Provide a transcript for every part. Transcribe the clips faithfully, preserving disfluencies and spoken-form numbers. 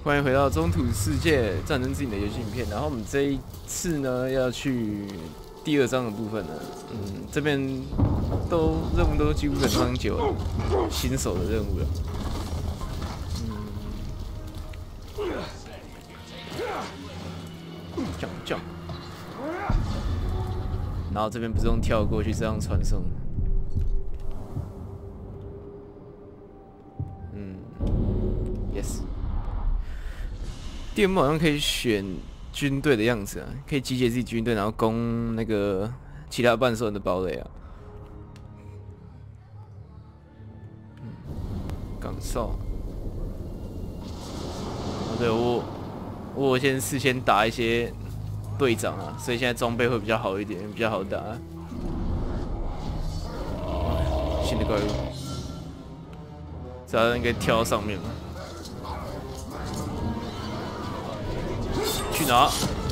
欢迎回到中土世界战争之影的游戏影片。然后我们这一次呢，要去第二章的部分呢。嗯，这边都任务都几乎很长久了，新手的任务了。嗯，这样这样。然后这边不是用跳过去，是用传送。嗯 ，yes。第二幕好像可以选军队的样子啊，可以集结自己军队，然后攻那个其他半兽人的堡垒啊。嗯，岗哨。哦，对我，我先事先打一些队长啊，所以现在装备会比较好一点，比较好打。哦，新的怪物，这应该跳到上面吧？去哪？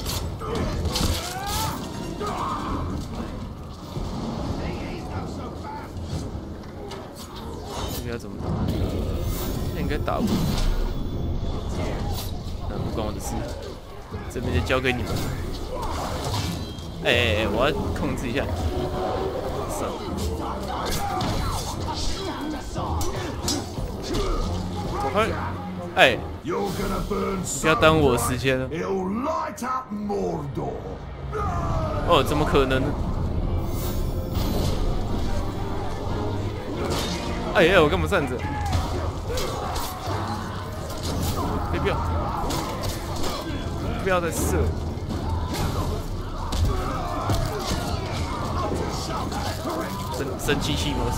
这个要怎么打？这应该打不。那不关我的事，这边就交给你们。哎哎哎，我要控制一下。算了。走开！哎。不要耽误我时间了。哦，怎么可能呢？哎呀，我干嘛站着？别不要！不要再射！生生气气模式。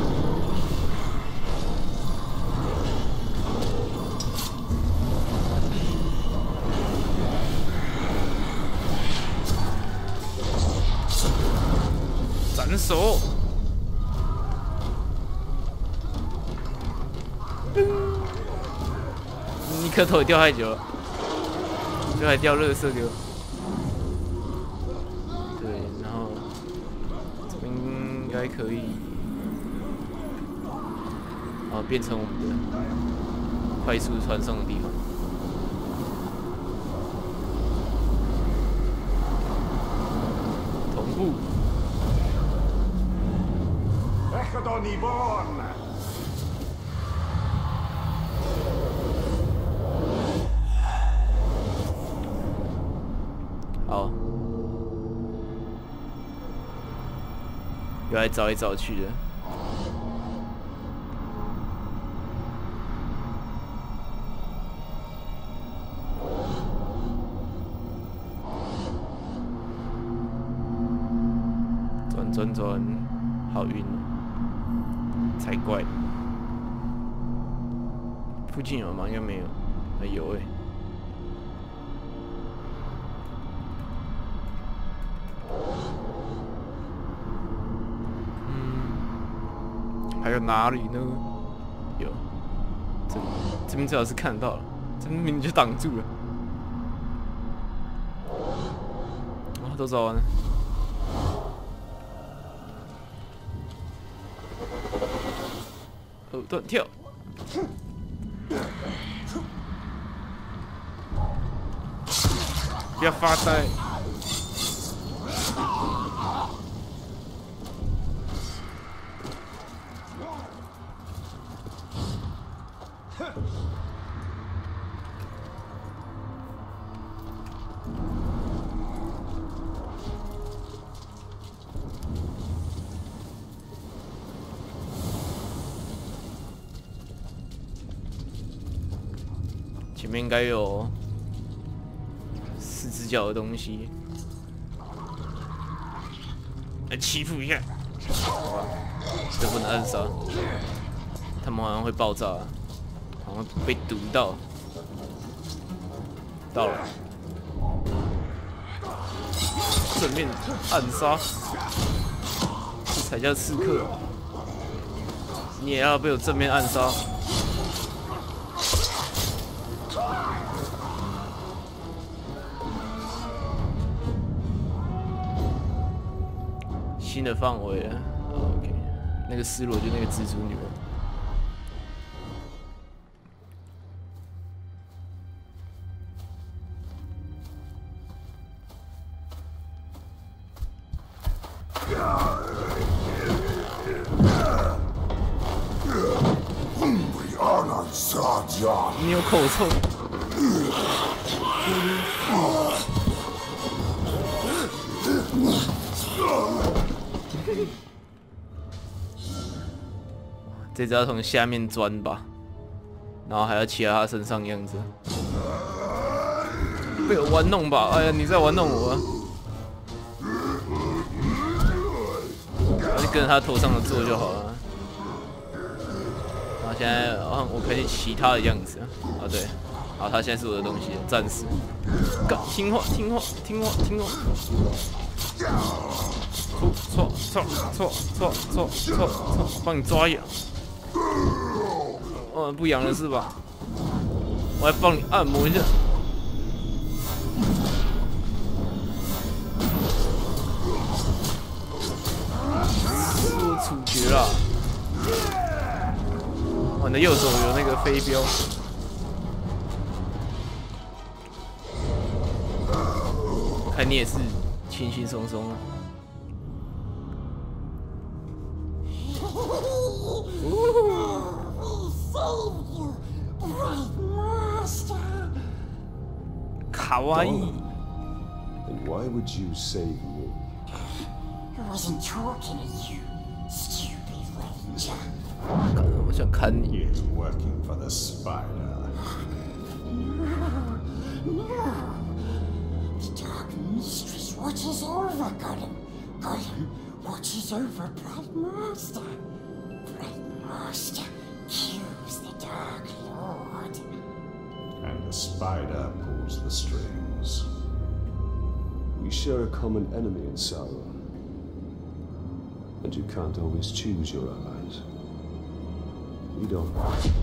斩首！你颗头也掉太久了，就还掉垃圾丢。对，然后这边应该可以，哦，变成我们的快速传送的地方。同步。好，又来找来找去的。转转转，好晕哦。才怪！附近有吗？应该没有。哎有哎、欸。嗯，还有哪里呢？有，这这边最好是看到了，这边明明就挡住了。啊，都找完了。后段跳，不要发呆。前面应该有四只脚的东西，来欺负一下。这不能暗杀，他们好像会爆炸，好像被毒到。到了，正面暗杀，这才叫刺客。你也要被我正面暗杀。新的范围了 ，OK， 那个失落就那个蜘蛛女人。 你有口臭。这只要从下面钻吧，然后还要骑在他身上样子。被我玩弄吧！哎呀，你在玩弄我、啊！我就跟着他头上的做就好了。然后现在，哦，我可以骑他的样子啊，对，好，他现在是我的东西，战士。听话，听话，听话，听话。错错错错错错错，帮你抓痒。哦，不痒了是吧？我来帮你按摩一下。我处决了。哦，你的右手有那个飞镖。看你也是轻轻松松啊。卡哇伊。 And why would you save me? I wasn't talking to you, stupid ranger. 我想看你。 He is working for the spider. No, no. The dark mistress watches over Gollum. Gollum watches over Bright Master. Bright Master kills the Dark Lord. And the spider pulls the strings. We share a common enemy in Sauron. And you can't always choose your allies. We don't.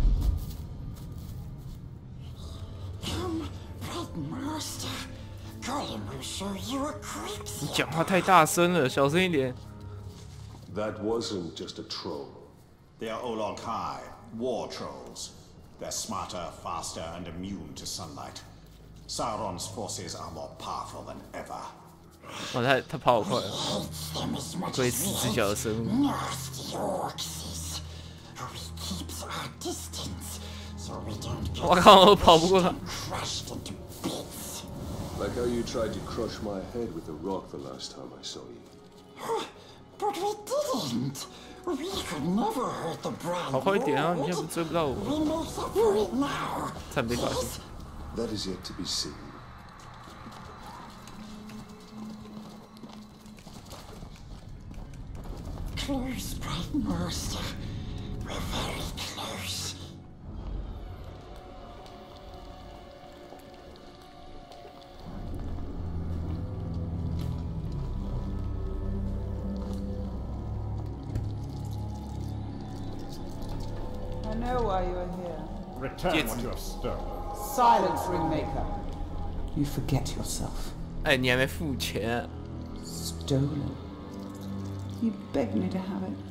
Come, Bright Master. Gollum will show you a quick 你讲话太大声了，小声一点。 That wasn't just a troll. They are Olog-hai, war trolls. They're smarter, faster, and immune to sunlight. Sauron's forces are more powerful than ever. 哦，他他跑好快啊！ them as much 可以 as 死 we 只脚的生物。 nasty orcs. We keeps our distance, so we don't get 我靠，我跑不过他。 crushed into bits. Like how you tried to crush my head with a rock the last time I saw you. But we didn't. We could never hurt the Bright 跑快一点啊！你 Lord. 现在不追不到我， We make up for it now. 差点被发现。 That is yet to be seen. Close, Bright Master. We're very close. I know why you are here. Return Yes. what you have stolen. Silence, Ringmaker. You forget yourself. 哎，你还没付钱。 Stolen. You begged me to have it.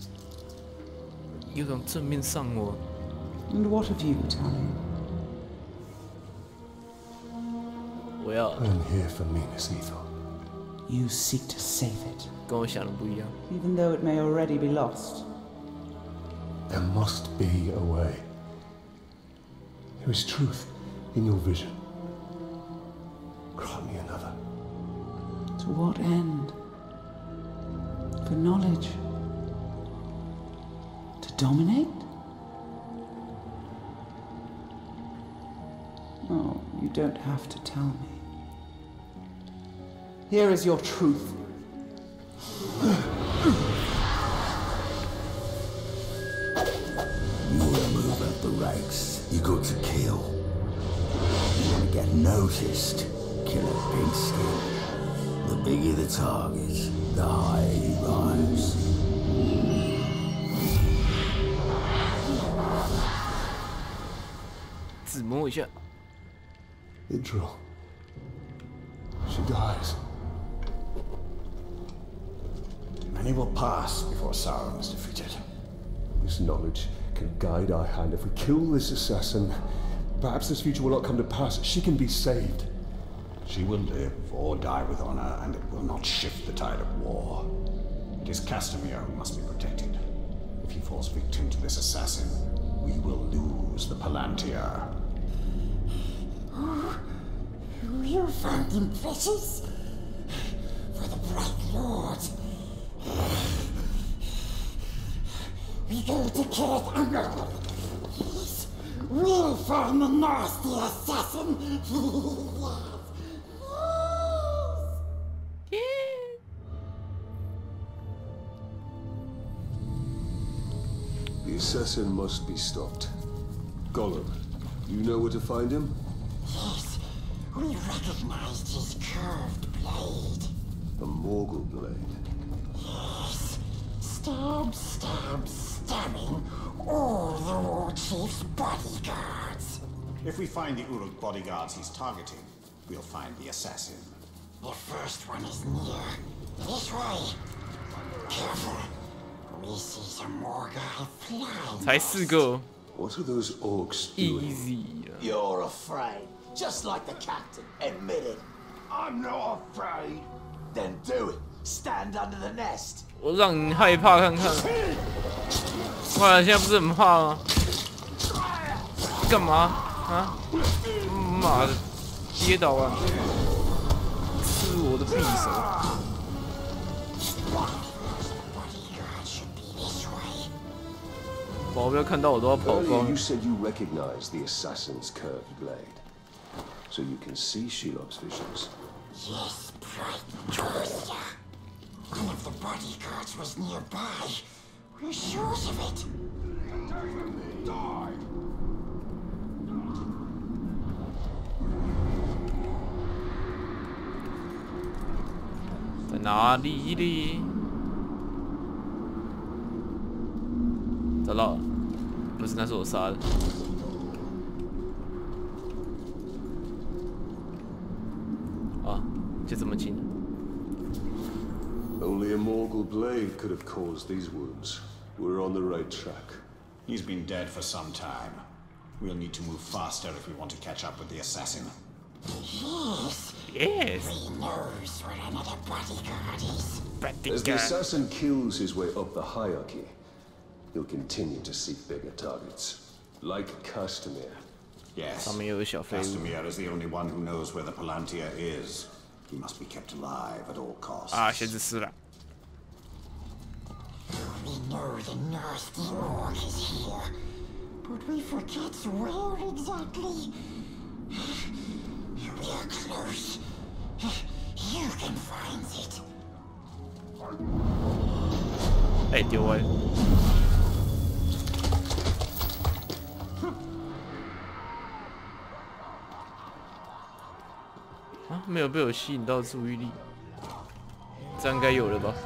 有种正面上我。 And what of you, Talia? 我要 I'm here for Minas Ithil. You seek to save it, 跟我想的不一样。 even though it may already be lost. There must be a way. There is truth in your vision. Grant me another. To what end? For knowledge? To dominate? Oh, you don't have to tell me. Here is your truth. You want to move up the ranks, you got to kill. You want to get noticed, kill a pink skin. The bigger the target, the higher you rise. Idril. She dies. Many will pass before Sauron is defeated. This knowledge can guide our hand. If we kill this assassin, perhaps this future will not come to pass. She can be saved. She will live or die with honor, and it will not shift the tide of war. It is Castamere who must be protected. If he falls victim to this assassin, we will lose the Palantir. Oh, you found him precious? For the Bright Lord. We go to Kirith Umber. Yes, we'll find the nasty assassin. The assassin must be stopped. Gollum, you know where to find him? Yes, we recognized his curved blade. A Morgul blade. Yes, stab, stab, stabbing all the War Chief's bodyguards. If we find the Uruk bodyguards he's targeting, we'll find the assassin. The first one is near. This way. Careful. We see some more guy flying. 才四个 What are those orcs doing? ，easy 啊。 You're afraid, just like the captain admitted. I'm not afraid. Then do it. Stand under the nest. 我让你害怕看看。哇，现在不是很怕吗？干嘛啊？妈的，跌倒啊！吃我的匕首。 保镖看到我都要跑 Earlier 光 you。said you recognized the assassin's curved blade. So you can see Shelob's visions. Yes, Bright Master. One of the bodyguards was nearby. We're sure of it. Die. 在哪里哩？找到了，不是，那是我杀的。啊，就这么近。 Only a Morgul blade could have caused these wounds. We're on the right track. He's been dead for some time. We'll need to move faster if we want to catch up with the assassin. Yes. Yes. He knows where another bodyguard is. As the assassin kills his way up the hierarchy, he'll continue to seek bigger targets. Like Castamere. Yes. 上面又有小废物。 Castamere is the only one who knows where the Palantir is. He must be kept alive at all costs. 啊，先知死了。 We know the nasty orc is here, but we forget where exactly. We're close. You can find it. 哎，丢歪。啊，没有被我吸引到注意力，这样应该有了吧？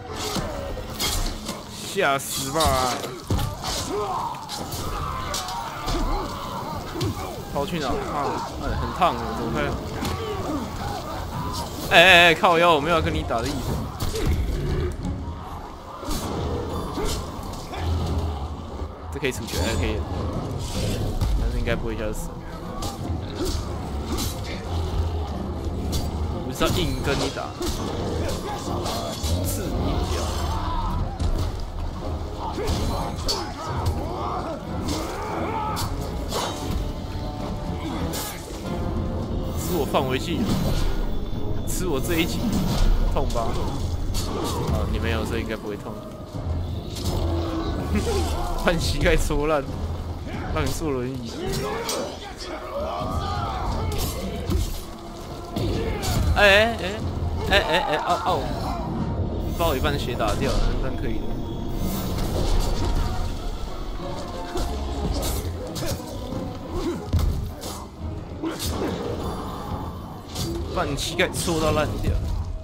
吓死吧！跑去哪？啊，哎，很烫，走开！哎哎哎，靠腰，我没有要跟你打的意思。这可以处决，还可以，但是应该不会一下就死。我是要硬跟你打，刺你一下。 吃我范围技，吃我这一击，痛吧？啊，你没有，这应该不会痛。把你膝盖戳烂，让你坐轮椅。哎哎哎哎哎哎哦哦！把我一半血打掉了，这样可以的。 把你膝盖戳到烂掉。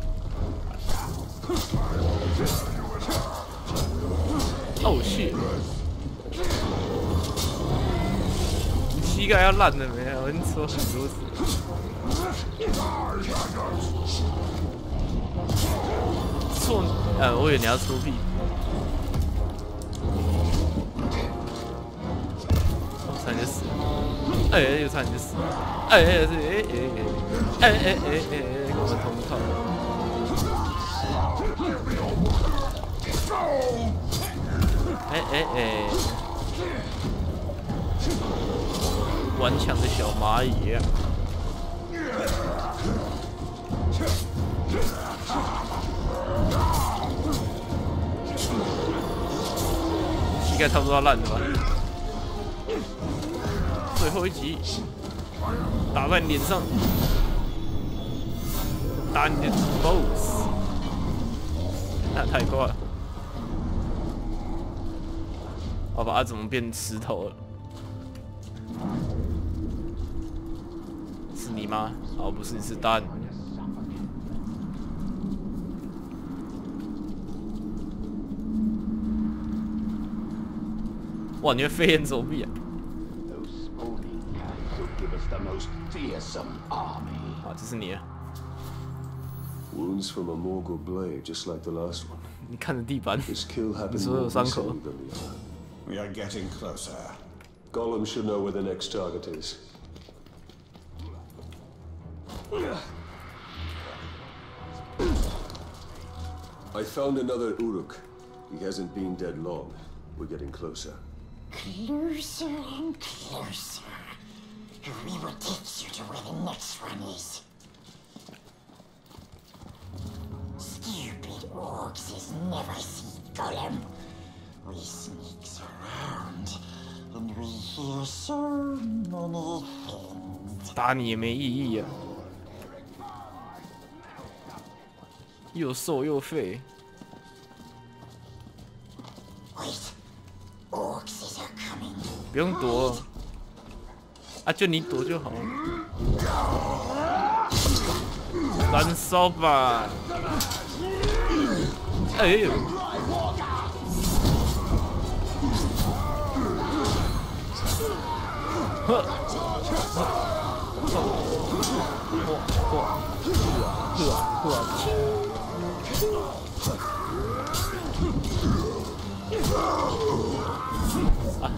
哦shit！你膝盖要烂了没有？我已经戳很多次。戳，呃，我以为你要戳屁股。哦，差点就死了。哎，又差点就死了。哎哎哎哎哎！ 哎哎哎哎哎！我们同套。 哎哎哎！顽强的小蚂蚁。膝盖差不多要烂了吧？最后一击，打在你脸上，打你的 boss， 那太快了。好吧，它怎么变石头了？是你吗？哦，不是，是蛋。哇，你会飞檐走壁啊！啊，这是你啊！ Wounds from a Morgul blade, just like the last one. 你看着地板， This kill 你 happened 说有 more 伤口。 recently than the other. We are getting closer. Gollum should know where the next target is. I found another Uruk. He hasn't been dead long. We're getting closer. Closer and closer. We will take you to where the next one is. Stupid orcs has never seen Gollum. We sneaks around, and we hear so many things. 打你也没意义啊！又瘦又废。 Wait, orcs are coming. 不用躲啊，就你躲就好。燃烧吧！哎呦！呵！嚯嚯！呵呵！啊！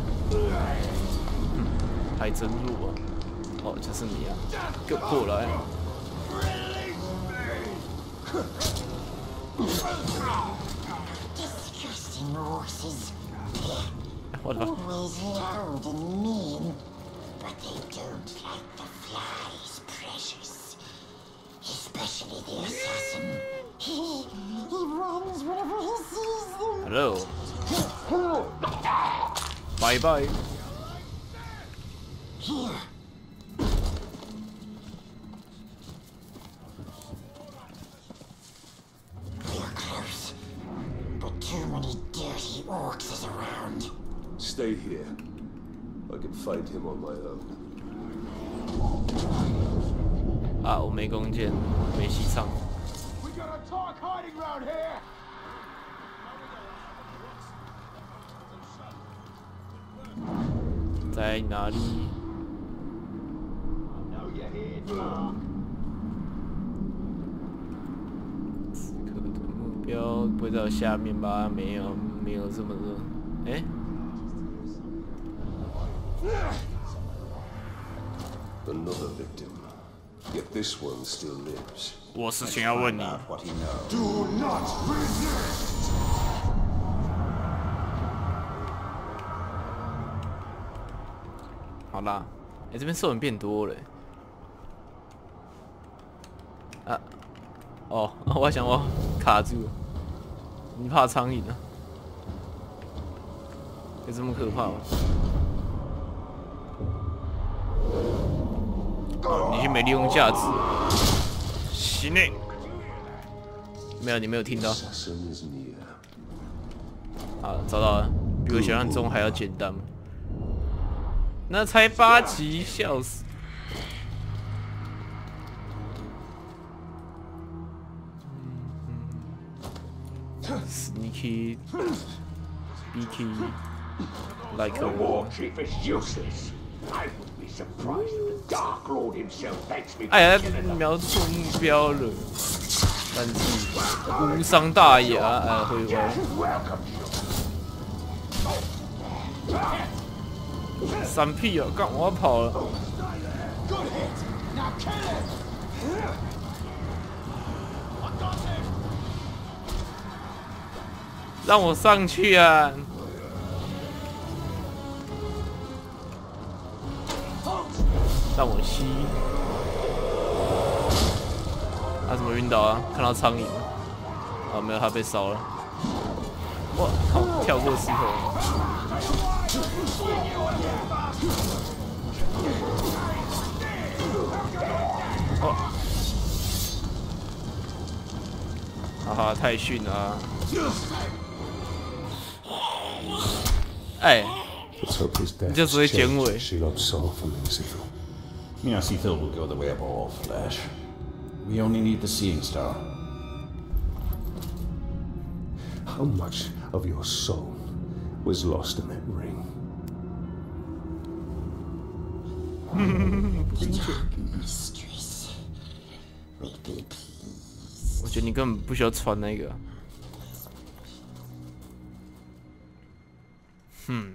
还真弱啊！哦，就是你啊！给我过来！ Disgusting horses. What the? Always loud and mean, but they don't like the flies, precious. Especially the assassin. He he runs whenever he sees them. Hello. Bye bye. Here. We're close, but too many dirty orcs is around. Stay here. I can fight him on my own. 啊，我没弓箭，没戏唱。 We got a talk hiding round here. 在哪里？ Know you're here, Talk. 此刻的目标不会在我下面吧？没有，没有这么热。哎、欸， Another victim. Yet this one still lives. 我事情要问你。 Find out what he knows. Do not resist. 好啦，哎、欸，这边兽人变多了、欸。啊，哦，我还想我卡住了。你怕苍蝇啊？有这么可怕吗？你去没利用价值。行嘞。没有，你没有听到。 Assassin is near. 好，找到了，比我想象中还要简单。那才八级，笑死！Sneaky, beaky, like a wall. Chief is useless. I wouldn't be surprised if the Dark Lord himself thanks me. 哎呀，瞄错目标了，但是无伤大雅，哎，会歪。 闪屁哦！干，我要跑了。 让我上去啊！让我吸。他怎么晕倒啊？看到苍蝇了。啊，没有，他被烧了。我靠，跳过石头。哦。哈哈，太逊了、啊。哎，你就只会剪尾。 Minas Ithil will go the way of all flesh. We only need the Seeing Star. How much of your soul was lost in that ring? Mistress will be pleased. 我觉得你根本不需要穿那个。嗯。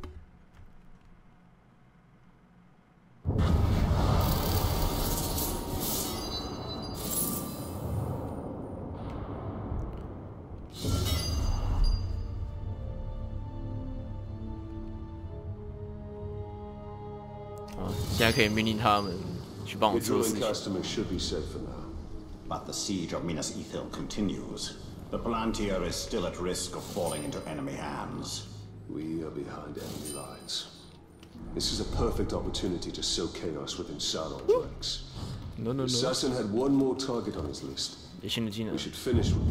现在可以命令他们去帮我做事情。 But the siege of Minas Ithil continues. The Palantir is still at risk of falling into enemy hands. We are behind enemy lines. This is a perfect opportunity to sow chaos within Sauron's ranks. No, no, no. The assassin had one more target on his list. We should finish with.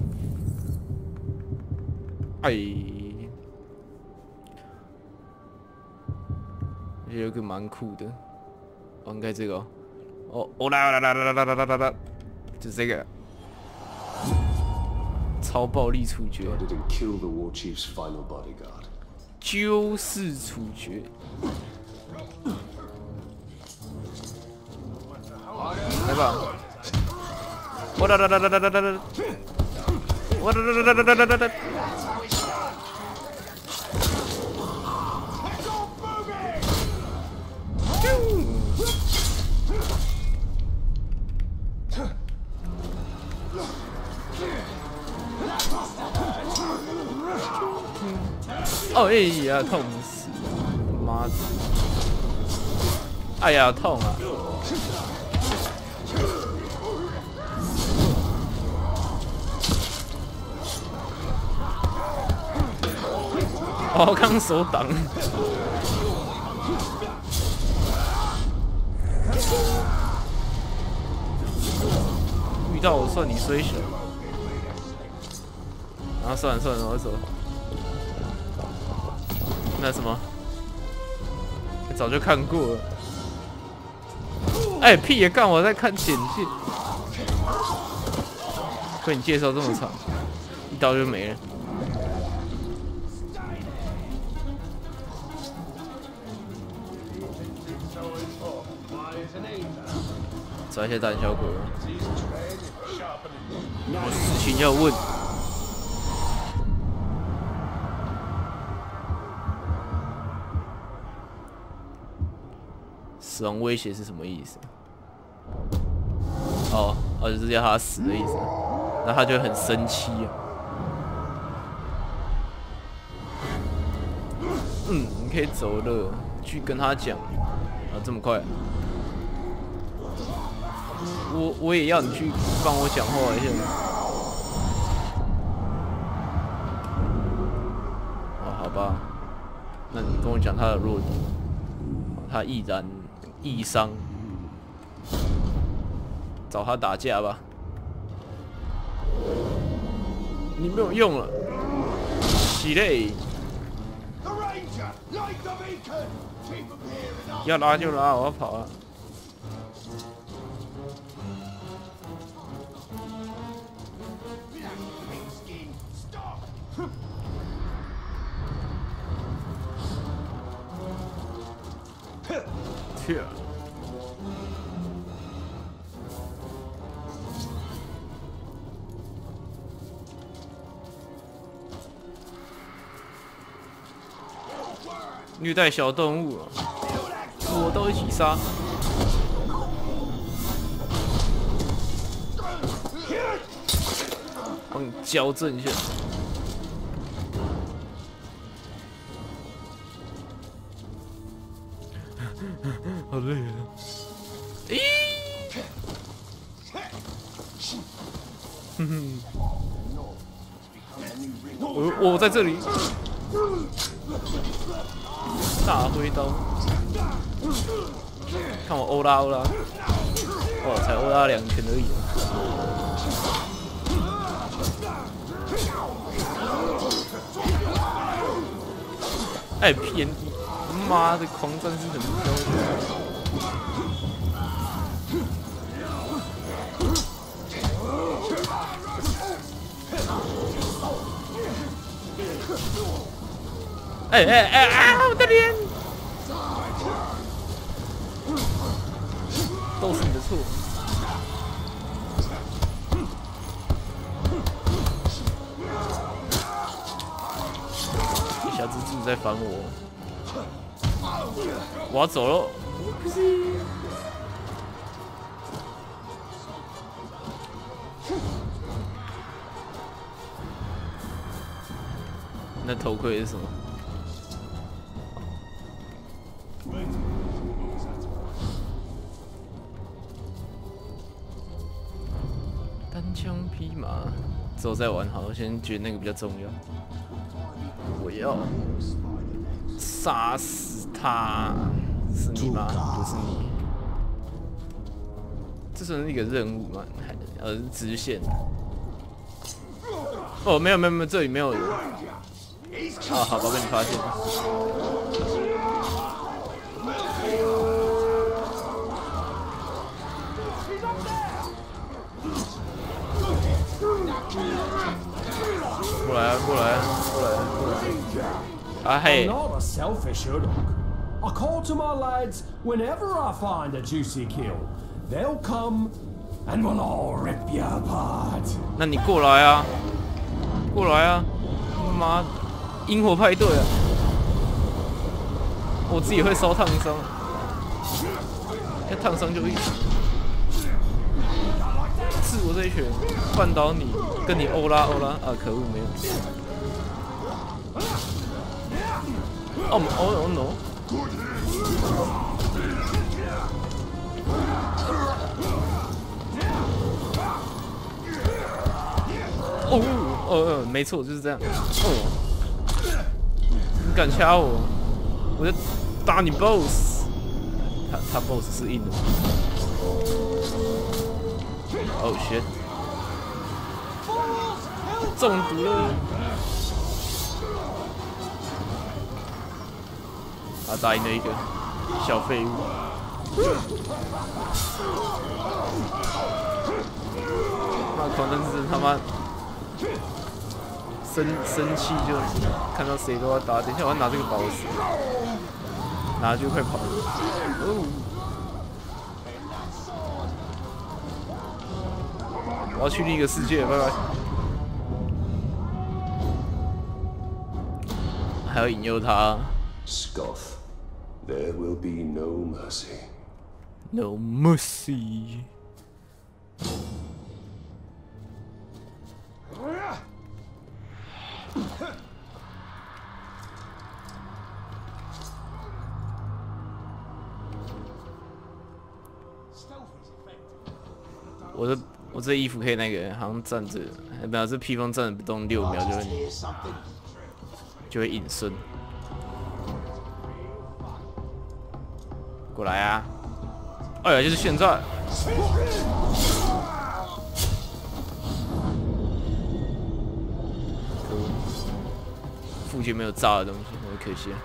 哎，有一个蛮酷的，哦，应该这个哦，哦，哦啦啦啦啦啦啦啦啦，就是这个，超暴力处决，揪式处决，来吧，我啦啦啦啦啦啦啦啦，我啦啦啦啦啦啦啦啦。 哦，哎呀，痛死！妈的！哎呀，痛啊！哦，刚手挡。遇到我算你衰小。啊，算了算了，我走。 那什么？早就看过了。哎、欸，屁也干！我在看简介。被你介绍这么长，一刀就没了。找一些胆小鬼。有事情要问。 死亡威胁是什么意思？哦，哦，就是要他死的意思。那他就很生气啊。嗯，你可以走了，去跟他讲。啊，这么快？我我也要你去帮我讲话一下。哦，好吧。那你跟我讲他的弱点。他毅然。 易伤，找他打架吧。你没有用了，起嘞！要拉就拉，我要跑啊！去。 虐待小动物，我都一起杀。帮你矫正一下。 好累啊！咦？哼哼，我我在这里，大挥刀，看我欧拉欧拉，哦，才欧拉两拳而已。哎，偏低！妈的，狂战士很彪。哎哎哎啊！我的脸！都是你的错。小蜘蛛在烦我，我要走了。那头盔是什么？单枪匹马，之后再玩好。我先觉得那个比较重要。我要杀死他，是你吗？不是你。这算是一个任务吗？还呃支线？哦，没有没有没有，这里没有人。啊，好吧，被你发现了。过来啊，过来啊，过来啊，过来！啊嘿！ I'm not a selfish Uruk. I call to my lads whenever I find a juicy kill. They'll come and we'll all rip you apart. 那你过来啊，过来啊！妈，萤火派对啊！我自己会烧烫伤，要烫伤就一起。刺我这一拳，绊倒你，跟你欧拉欧拉啊！可恶，没有。哦哦 no！ 哦哦，没错，就是这样。哦，你敢掐我，我就打你 boss。他他 boss 是硬的。哦 shit！ 中毒了。啊，打赢了一个小废物。那狂战士他妈生生气，就看到谁都要打。等一下，我要拿这个宝石，拿就快跑了。哦，我要去另一个世界，拜拜。还要引诱他。 Scoff, there will be no mercy. No mercy. 我的我这衣服可以那个，好像站着，没有这披风站着不动六秒就会就会隐身。 过来啊！哎呀，就是现在！可恶，附近没有炸的东西，很可惜。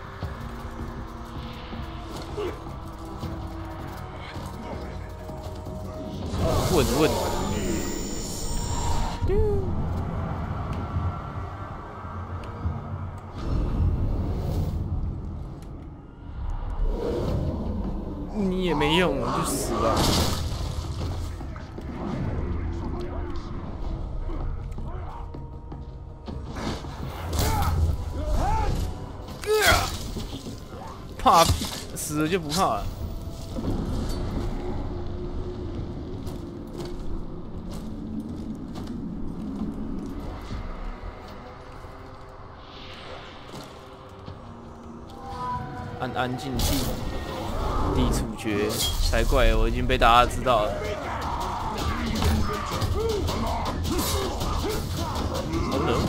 问问。你也没用，就死了。怕屁，死了就不怕了。安安静静。 地处决才怪，我已经被大家知道了。好冷。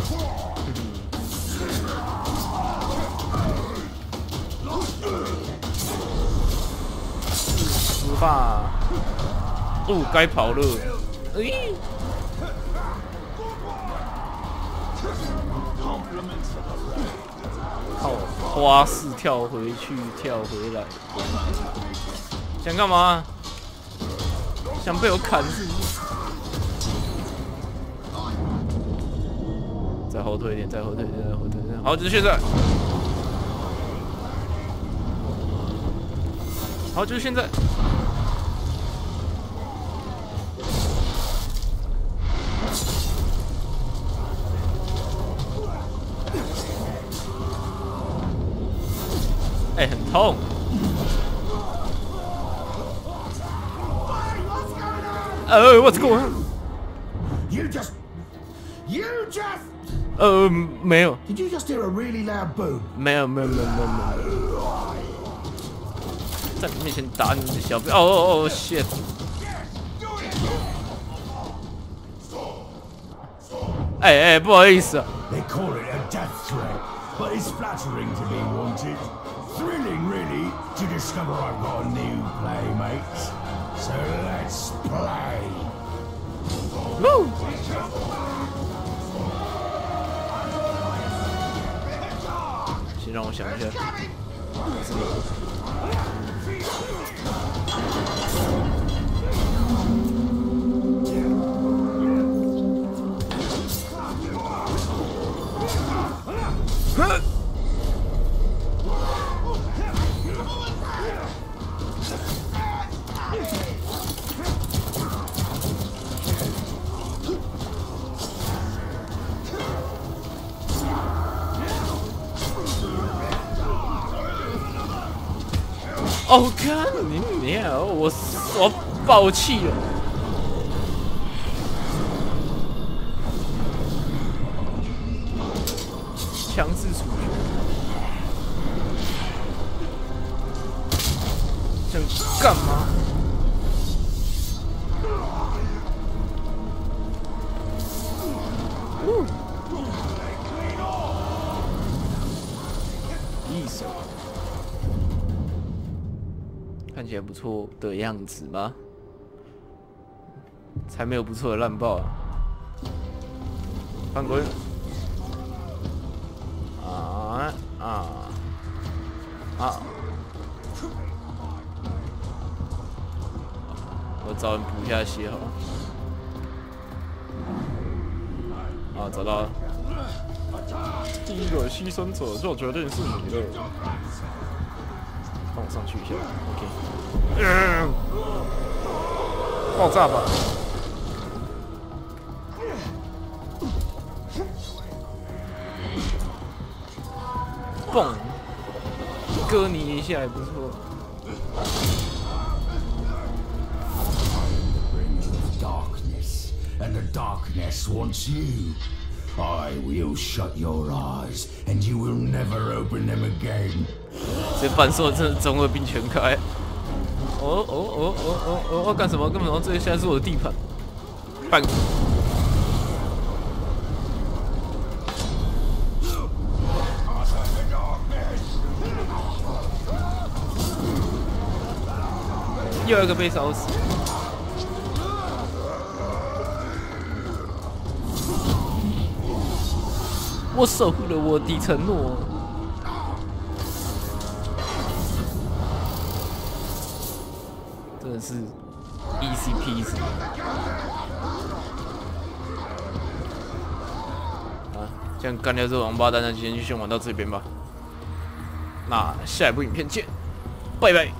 死吧！哦，该跑了。哎。 靠，花式跳回去，跳回来，想干嘛？想被我砍是不是？再后退一点，再后退一点，再后退一点。好，就是现在。好，就是现在。哎、欸，很痛。呃、uh, ，What's going on? You just, you just. 呃，没有。 Did you just hear a really loud boom? 没有，没有，没有，没有，没有。在你面前打你的小兵。哦哦哦 ，shit！ 哎哎，不好意思啊。 They call it a death threat, but it's flattering to be wanted. Thrilling, really, to discover I've got a new playmate. So let's play. Woo! 先让我想一下。哼。 哦，看你娘！我我爆气了。强制处决。想干嘛？哦，一手。 看起来不错的样子吗？才没有不错的烂爆啊！犯规！啊啊啊！我找人补一下血好了。啊，找到了！第一个牺牲者就决定是你了。 帮我上去一下 ，OK。嗯，爆炸吧！蹦，割你一下也不错。 Darkness, and the darkness wants you. I will shut your eyes, and you will never open them again. 这半兽真的中二病全开！哦哦哦哦哦哦！要干什么？干什么？这现在是我的地盘。半。又一个被烧死。我守护了我的承诺。 真的是 easy peasy 啊！这样干掉这个王八蛋，那今天就先玩到这边吧。那下一部影片见，拜拜。